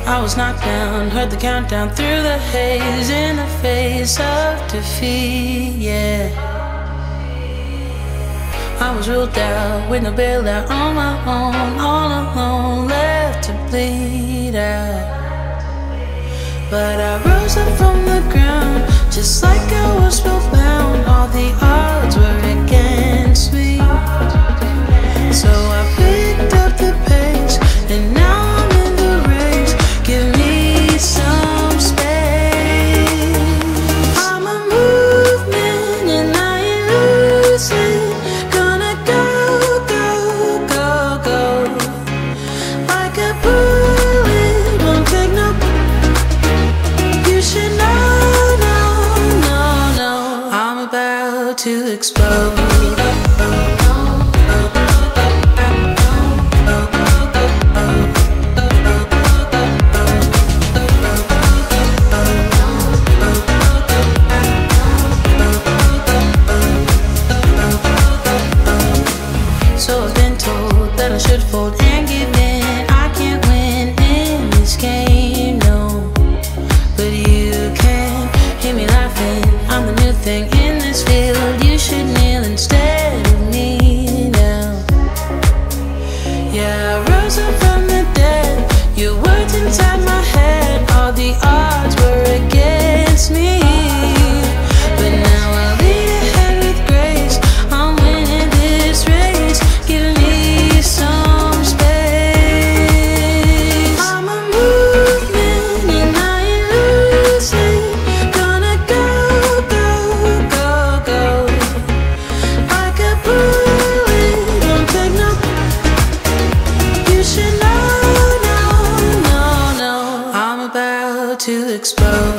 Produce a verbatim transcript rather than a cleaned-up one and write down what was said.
I was knocked down, heard the countdown through the haze, in the face of defeat, yeah. I was ruled out with no bailout, on my own, all alone, left to bleed out. But I rose up from the ground, just like I was spellbound. All the odds were against me, so I picked up the pace, and now I'm in the race. Give me some space. I'm a movement and I ain't losing. Gonna go, go, go, go, like a bullet, won't take no. You should know, no, no, no, I'm about to explode. So I've been told that I should fold and give in. I can't win in this game, no. But you can hear me laughing. I'm the new thing in this field. You should kneel instead of me now. Yeah, I rose up from the dead. Your words inside my head. All the odds were against me, but now I'll lead ahead with grace. I'm winning this race. Give me some space. I'm a movement and I ain't losing. Gonna go, go, go, go, like a bullet, won't take no. You should know, no, no, no, I'm about to explode.